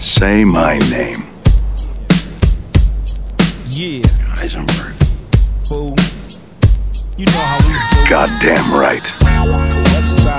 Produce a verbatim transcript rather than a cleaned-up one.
Say my name. Yeah. Heisenberg. Fool. You know how we do. Goddamn right. West side.